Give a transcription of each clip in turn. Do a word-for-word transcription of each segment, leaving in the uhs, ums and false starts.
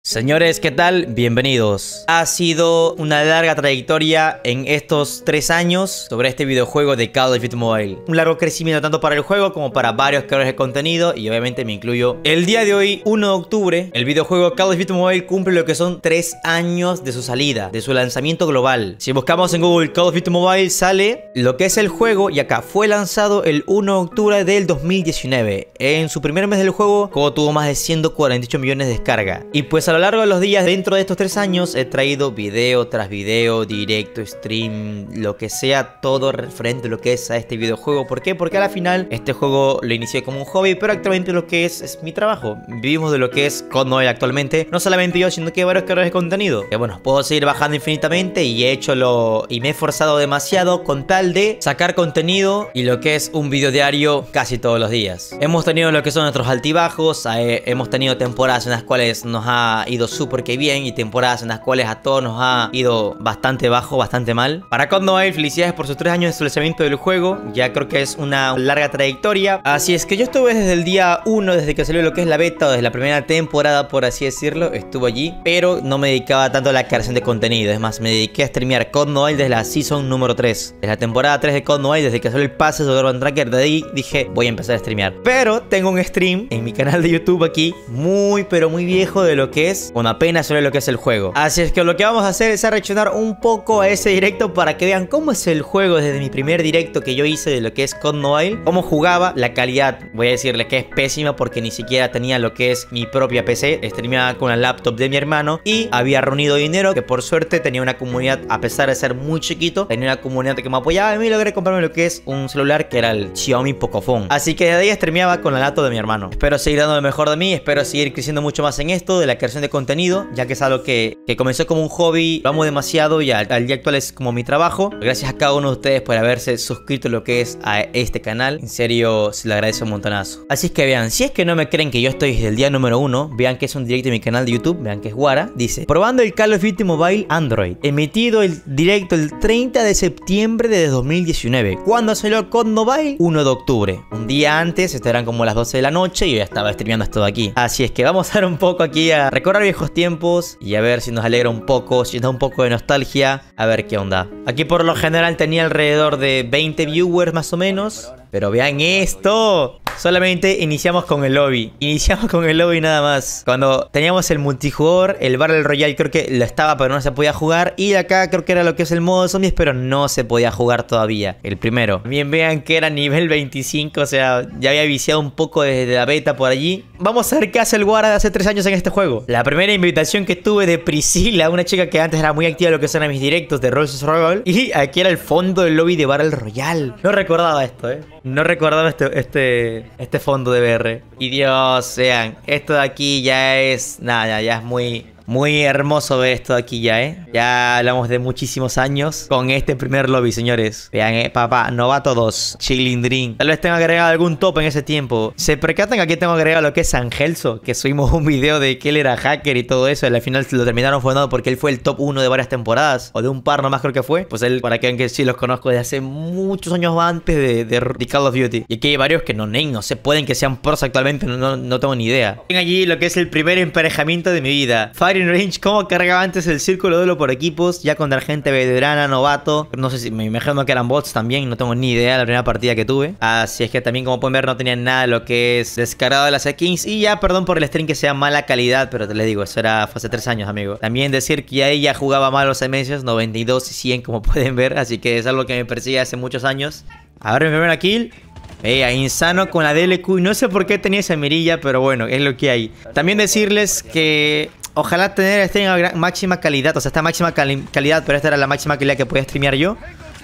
Señores, ¿qué tal? Bienvenidos. Ha sido una larga trayectoria en estos tres años sobre este videojuego de Call of Duty Mobile. Un largo crecimiento tanto para el juego como para varios creadores de contenido, y obviamente me incluyo. El día de hoy, uno de octubre, el videojuego Call of Duty Mobile cumple lo que son tres años de su salida, de su lanzamiento global. Si buscamos en Google Call of Duty Mobile, sale lo que es el juego, y acá fue lanzado el uno de octubre del dos mil diecinueve. En su primer mes del juego, el juego tuvo más de ciento cuarenta y ocho millones de descargas. Y pues a A lo largo de los días dentro de estos tres años he traído video tras video, directo, stream, lo que sea, todo referente a lo que es a este videojuego. ¿Por qué? Porque a la final este juego lo inicié como un hobby, pero actualmente lo que es es mi trabajo. Vivimos de lo que es C O D Mobile actualmente, no solamente yo, sino que varios creadores de contenido. Que bueno, puedo seguir bajando infinitamente y he hecho lo... y me he esforzado demasiado con tal de sacar contenido y lo que es un video diario casi todos los días. Hemos tenido lo que son nuestros altibajos, eh, hemos tenido temporadas en las cuales nos ha ido súper que bien y temporadas en las cuales a todos nos ha ido bastante bajo, bastante mal. Para C O D Mobile, felicidades por sus tres años de lanzamiento del juego. Ya creo que es una larga trayectoria. Así es que yo estuve desde el día uno, desde que salió lo que es la beta o desde la primera temporada, por así decirlo. Estuve allí, pero no me dedicaba tanto a la creación de contenido. Es más, me dediqué a streamear C O D Mobile desde la season número tres, desde la temporada tres de C O D Mobile, desde que salió el pase de Urban Tracker. De ahí dije, voy a empezar a streamear. Pero tengo un stream en mi canal de YouTube aquí, muy pero muy viejo, de lo que es, bueno, apenas sobre lo que es el juego. Así es que lo que vamos a hacer es a reaccionar un poco a ese directo para que vean cómo es el juego desde mi primer directo que yo hice de lo que es C O D Mobile, cómo jugaba. La calidad, voy a decirle que es pésima porque ni siquiera tenía lo que es mi propia P C, streameaba con la laptop de mi hermano y había reunido dinero, que por suerte tenía una comunidad, a pesar de ser muy chiquito, tenía una comunidad que me apoyaba y me logré comprarme lo que es un celular que era el Xiaomi Pocophone. Así que desde ahí streameaba con la laptop de mi hermano. Espero seguir dando lo mejor de mí, espero seguir creciendo mucho más en esto de la creación de contenido, ya que es algo que, que comenzó como un hobby, lo amo demasiado y al, al día actual es como mi trabajo. Gracias a cada uno de ustedes por haberse suscrito a lo que es a este canal. En serio, se lo agradezco un montonazo. Así es que vean, si es que no me creen que yo estoy desde el día número uno, vean que es un directo en mi canal de YouTube, vean que es Guara. Dice, probando el Call of Duty Mobile Android, emitido el directo el treinta de septiembre de dos mil diecinueve. ¿Cuándo salió C O D Mobile? uno de octubre. Un día antes, esto eran como las doce de la noche y yo ya estaba streameando esto de aquí. Así es que vamos a dar un poco aquí a recordar viejos tiempos y a ver si nos alegra un poco, si nos da un poco de nostalgia, a ver qué onda. Aquí por lo general tenía alrededor de veinte viewers más o menos, pero vean esto. Solamente iniciamos con el lobby. Iniciamos con el lobby nada más. Cuando teníamos el multijugador, el Battle Royale creo que lo estaba, pero no se podía jugar. Y acá creo que era lo que es el modo zombies, pero no se podía jugar todavía. El primero. Bien, vean que era nivel veinticinco, o sea, ya había viciado un poco desde la beta por allí. Vamos a ver qué hace el Guara de hace tres años en este juego. La primera invitación que tuve de Priscila, una chica que antes era muy activa en lo que son a mis directos de Rolls Royale. Y aquí era el fondo del lobby de Battle Royale. No recordaba esto, eh. No recordaba este, este, este fondo de B R. Y Dios, vean, esto de aquí ya es... Nada, ya, ya es muy... Muy hermoso ver esto de aquí ya, ¿eh? Ya hablamos de muchísimos años con este primer lobby, señores. Vean, eh, papá, novato dos, Chilling Dream. Tal vez tenga agregado algún top en ese tiempo. Se percatan que aquí tengo agregado lo que es Angelso, que subimos un video de que él era hacker y todo eso. Y al final lo terminaron fundando porque él fue el top uno de varias temporadas. O de un par nomás creo que fue. Pues él, para que vean que sí los conozco desde hace muchos años antes de, de, de Call of Duty. Y aquí hay varios que no, no se pueden que sean pros actualmente. No, no, no tengo ni idea. Ven allí lo que es el primer emparejamiento de mi vida. Fire Range, cómo cargaba antes el círculo de duelo por equipos, ya contra gente veterana, novato. No sé si me imagino que eran bots también, no tengo ni idea de la primera partida que tuve. Así es que también, como pueden ver, no tenían nada de lo que es descargado de las skins. Y ya, perdón por el stream que sea mala calidad, pero te les digo, eso era hace tres años, amigo. También decir que ya ella jugaba mal los M S, noventa y dos y cien, como pueden ver. Así que es algo que me persigue hace muchos años. A ver, mi primera kill. Eh, insano con la D L Q. No sé por qué tenía esa mirilla, pero bueno, es lo que hay. También decirles que ojalá tener este en máxima calidad. O sea, esta máxima cali calidad, pero esta era la máxima calidad que podía streamear yo.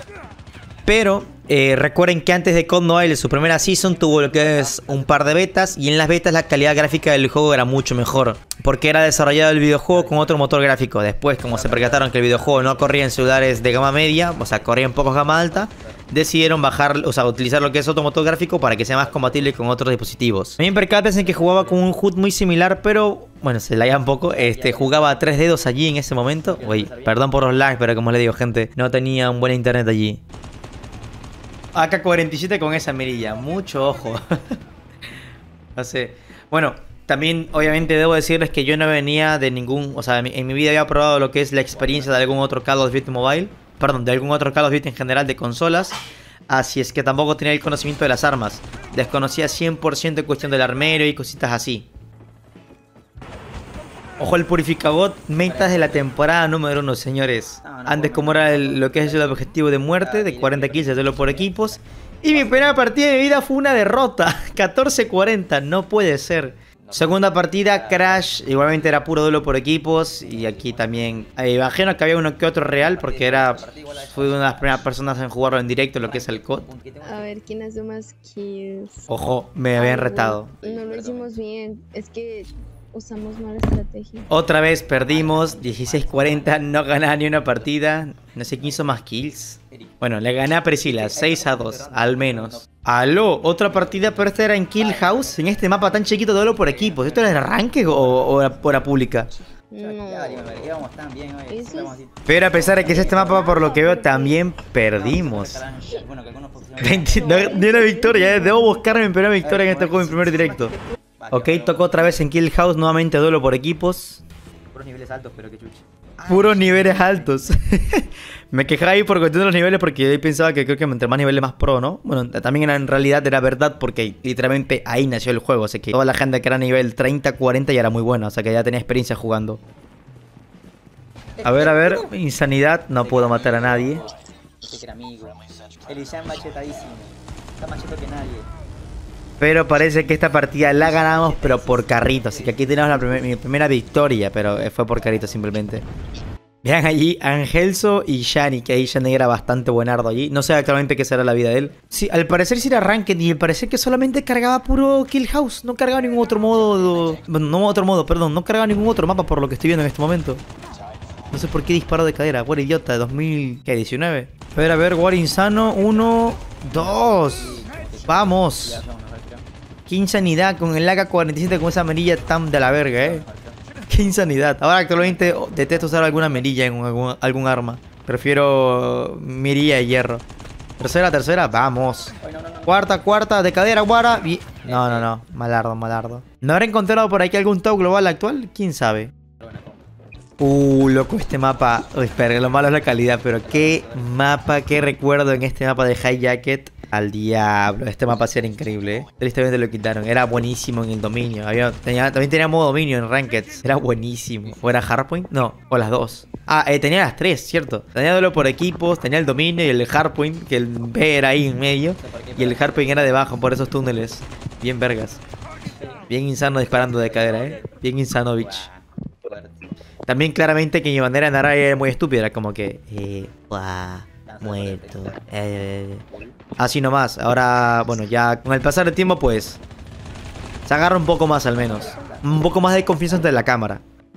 Pero eh, recuerden que antes de C O D Mobile, su primera season, tuvo lo que es un par de betas. Y en las betas la calidad gráfica del juego era mucho mejor, porque era desarrollado el videojuego con otro motor gráfico. Después, como se percataron que el videojuego no corría en celulares de gama media, o sea, corría en pocos gama alta, decidieron bajar, o sea, utilizar lo que es otro motor gráfico para que sea más compatible con otros dispositivos. También percátense que jugaba con un H U D muy similar, pero bueno, se laía un poco. Este, jugaba a tres dedos allí en ese momento. Uy, perdón por los lags, pero como les digo, gente, no tenía un buen internet allí. A K cuarenta y siete con esa mirilla, mucho ojo. No sé. Bueno, También, obviamente, debo decirles que yo no venía de ningún... O sea, en mi, en mi vida había probado lo que es la experiencia de algún otro Call of Duty Mobile. Perdón, de algún otro Call of Duty en general de consolas. Así es que tampoco tenía el conocimiento de las armas. Desconocía cien por ciento en cuestión del armero y cositas así. Ojo, el Purificabot, metas de la temporada número uno, señores. Antes, como era el, lo que es el objetivo de muerte, de cuarenta kills, de duelo por equipos. Y mi primera partida de mi vida fue una derrota. catorce cuarenta, no puede ser. Segunda partida, Crash, igualmente era puro duelo por equipos. Y aquí también, eh, imagino que había uno que otro real, porque era fui una de las primeras personas en jugarlo en directo, lo que es el C O D. A ver, ¿quién hace más kills? Ojo, me habían retado. No lo hicimos bien, es que usamos mala estrategia. Otra vez perdimos, dieciséis cuarenta, no ganaba ni una partida. No sé quién hizo más kills. Bueno, le gané a Priscila, seis a dos, al menos. Aló, otra partida, pero esta era en Kill House, en este mapa tan chiquito de duelo por equipos. ¿Esto era el arranque o, o era por la pública? No. Pero a pesar de que es este mapa, por lo que veo, también perdimos. veinte, no, ni una victoria, ¿eh? Debo buscarme mi primera victoria en este juego, en mi primer directo. Ok, tocó otra vez en Kill House, nuevamente duelo por equipos. Puros niveles altos, pero que chuche. Puros niveles altos. Me quejaba ahí por cuestión de los niveles porque yo pensaba que creo que entre más niveles más pro, ¿no? Bueno, también en realidad era verdad porque literalmente ahí nació el juego. Así que toda la gente que era nivel treinta, cuarenta ya era muy buena. O sea que ya tenía experiencia jugando. A ver, a ver. Insanidad. No puedo matar a nadie. Que era amigo. Elishan machetadísimo. Está macheto que nadie. Pero parece que esta partida la ganamos, pero por carrito. Así que aquí tenemos la primer, mi primera victoria, pero fue por carrito simplemente. Vean allí Angelso y Shani, que ahí Shani era bastante buenardo allí. No sé actualmente qué será la vida de él. Sí, al parecer sí era Ranked y al parecer que solamente cargaba puro Kill House. No cargaba ningún otro modo... Bueno, no otro modo, perdón. No cargaba ningún otro mapa por lo que estoy viendo en este momento. No sé por qué disparo de cadera. War idiota, dos mil diecinueve. A ver, a ver, War insano. Uno, dos. Vamos. Qué insanidad con el A K cuarenta y siete con esa amarilla tan de la verga, eh. Qué insanidad. Ahora actualmente detesto usar alguna mirilla en algún, algún arma. Prefiero mirilla de hierro. Tercera, tercera, vamos. Cuarta, cuarta, de cadera, guara. Y... No, no, no. Malardo, malardo. ¿No habrá encontrado por aquí algún top global actual? ¿Quién sabe? Uh, loco, este mapa. Uy, espera, lo malo es la calidad, pero qué mapa, qué recuerdo en este mapa de High Jacket. Al diablo, este mapa sí era increíble, ¿eh? Tristemente lo quitaron, era buenísimo en el dominio. Había, tenía, también tenía modo dominio en Ranked. Era buenísimo. ¿O era Hardpoint? No, o las dos. Ah, eh, tenía las tres, cierto. Tenía duelo por equipos, tenía el dominio y el Hardpoint, que el B era ahí en medio. Y el Hardpoint era debajo, por esos túneles. Bien vergas. Bien insano disparando de cadera, ¿eh? Bien insano, bitch. También claramente que mi manera de narrar era muy estúpida. Era como que... Eh, guau, muerto. Eh... Así nomás, ahora, bueno, ya con el pasar del tiempo pues se agarra un poco más al menos. Un poco más de confianza ante la cámara.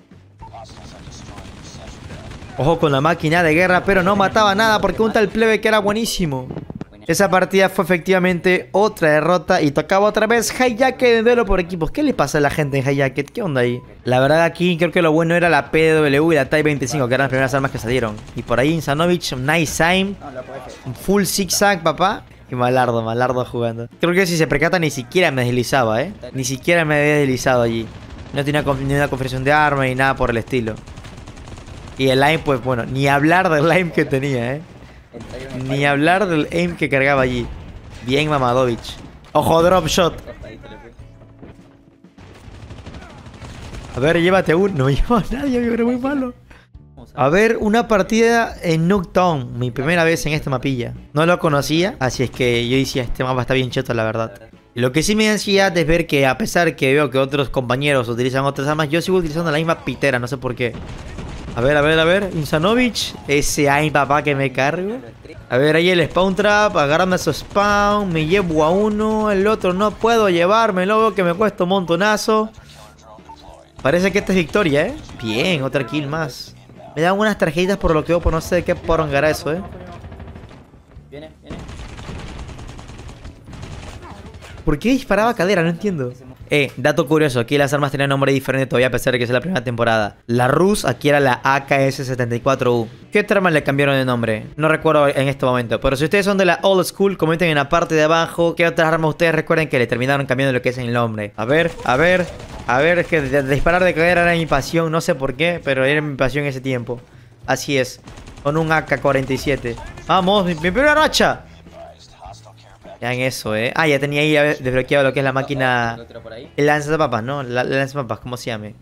Ojo con la máquina de guerra, pero no mataba nada porque un tal plebe que era buenísimo. Esa partida fue efectivamente otra derrota y tocaba otra vez High Jacket de duelo por equipos. ¿Qué le pasa a la gente en High Jacket? ¿Qué onda ahí? La verdad aquí creo que lo bueno era la P W y la Type veinticinco, que eran las primeras armas que salieron. Y por ahí Insanovich, nice aim, full zigzag, papá. Y Malardo, Malardo jugando. Creo que si se percata ni siquiera me deslizaba, ¿eh? Ni siquiera me había deslizado allí. No tenía ni una configuración de arma ni nada por el estilo. Y el aim, pues bueno, ni hablar del aim que tenía, ¿eh? Ni hablar del aim que cargaba allí. Bien Mamadovich. Ojo, drop shot. A ver, llévate uno. No llevo a nadie, me era muy malo. A ver, una partida en Nuketown. Mi primera vez en esta mapilla. No lo conocía, así es que yo decía, este mapa está bien cheto, la verdad. Lo que sí me da ansiedad es ver que a pesar que veo que otros compañeros utilizan otras armas, yo sigo utilizando la misma pitera, no sé por qué. A ver, a ver, a ver, Insanovich. Ese ay papá que me cargo. A ver, ahí el spawn trap, agárrame a su spawn. Me llevo a uno, el otro no puedo llevármelo, veo que me cuesta un montonazo. Parece que esta es victoria, ¿eh? Bien, otra kill más. Me dan unas tarjetitas por lo que veo, por no sé de qué porongará eso, ¿eh? Viene, viene. ¿Por qué disparaba cadera? No entiendo. Eh, dato curioso, aquí las armas tenían nombre diferente todavía a pesar de que es la primera temporada. La Rus aquí era la A K S setenta y cuatro U. ¿Qué otra arma le cambiaron de nombre? No recuerdo en este momento. Pero si ustedes son de la old school, comenten en la parte de abajo qué otras armas ustedes recuerden que le terminaron cambiando lo que es el nombre. A ver, a ver, a ver, es que de, de disparar de caer era mi pasión, no sé por qué, pero era mi pasión en ese tiempo. Así es, con un A K cuarenta y siete. Vamos, mi, mi primera racha. Ya en eso, eh. Ah, ya tenía ahí desbloqueado lo que es la máquina. El lanzapapas, ¿no? La, la lanzapapas, ¿cómo se llame?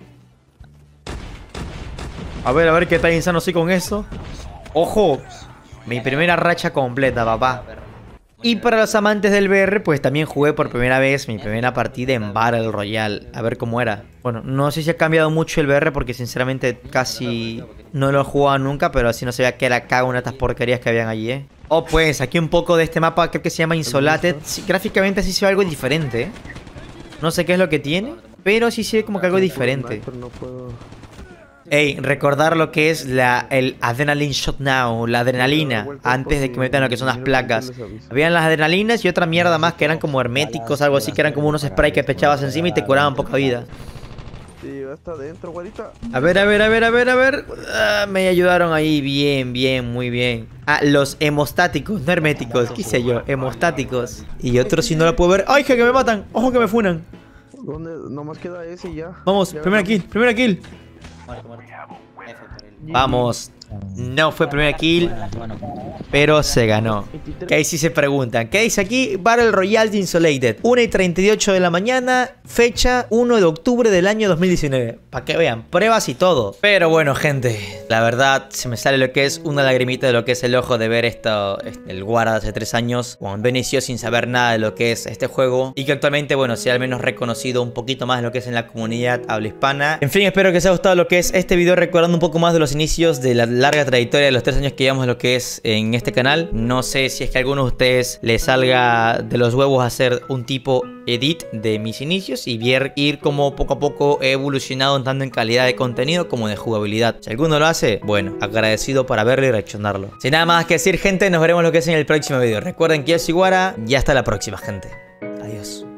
A ver, a ver qué tan insano soy con eso. ¡Ojo! Mi primera racha completa, papá. Y para los amantes del V R, pues también jugué por primera vez mi primera partida en Battle Royale. A ver cómo era. Bueno, no sé si ha cambiado mucho el V R porque sinceramente casi no lo he jugado nunca, pero así no se veía que era cada una de estas porquerías que habían allí, ¿eh? Oh, pues aquí un poco de este mapa, creo que se llama Insulated. Sí, gráficamente sí se ve algo diferente, ¿eh? No sé qué es lo que tiene, pero sí se ve como que algo diferente. Ey, recordar lo que es la, el Adrenaline Shot Now, la adrenalina, antes de que metan lo que son las placas. Habían las adrenalinas y otra mierda más que eran como herméticos, algo así, que eran como unos sprays que te echabas encima y te curaban poca vida. Hasta adentro, guarita. A ver, a ver, a ver, a ver, a ver. Ah, me ayudaron ahí, bien, bien, muy bien. Ah, los hemostáticos, no herméticos, qué sé yo, hemostáticos. Y otros si no lo puedo ver. ¡Ay, que me matan! ¡Ojo que me funan! ¿Dónde? Nomás queda ese y ya. Vamos, ya primera ganamos. kill, primera kill. Muerto, muerto. F por él. Vamos. No fue primera kill, pero se ganó. Que ahí sí se preguntan. ¿Qué dice aquí? Battle Royale de Insulated. una y treinta y ocho de la mañana. Fecha uno de octubre del año dos mil diecinueve. Para que vean, pruebas y todo. Pero bueno, gente, la verdad se me sale lo que es una lagrimita de lo que es el ojo de ver esto, el Guara de hace tres años, cuando inició sin saber nada de lo que es este juego. Y que actualmente, bueno, sea al menos reconocido un poquito más de lo que es en la comunidad habla hispana. En fin, espero que os haya gustado lo que es este video, recordando un poco más de los inicios de la larga trayectoria de los tres años que llevamos lo que es en este canal. No sé si es que a alguno de ustedes les salga de los huevos hacer un tipo edit de mis inicios y ver, ir como poco a poco he evolucionado tanto en calidad de contenido como de jugabilidad. Si alguno lo hace, bueno, agradecido para verlo y reaccionarlo. Sin nada más que decir, gente, nos veremos lo que es en el próximo video. Recuerden que yo soy Guara y hasta la próxima, gente. Adiós.